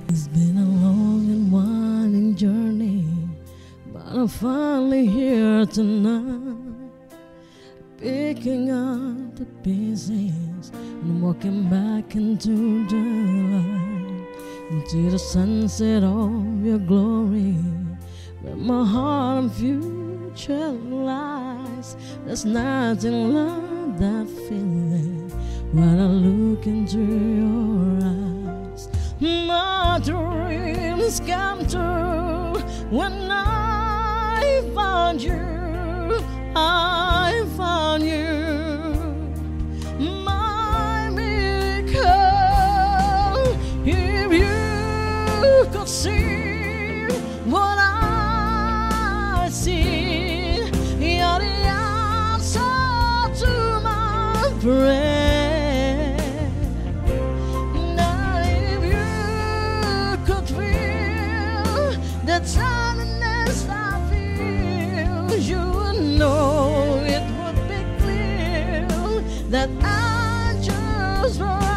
It's been a long and winding journey, but I'm finally here tonight, picking up the pieces and walking back into the light, into the sunset of your glory, where my heart and future lies. There's nothing like that feeling when I look into your eyes. My dreams come true when I found you. I found you, my miracle. If you could see what I see, you're the answer to my prayer. The sadness I feel, you know it would be clear that I just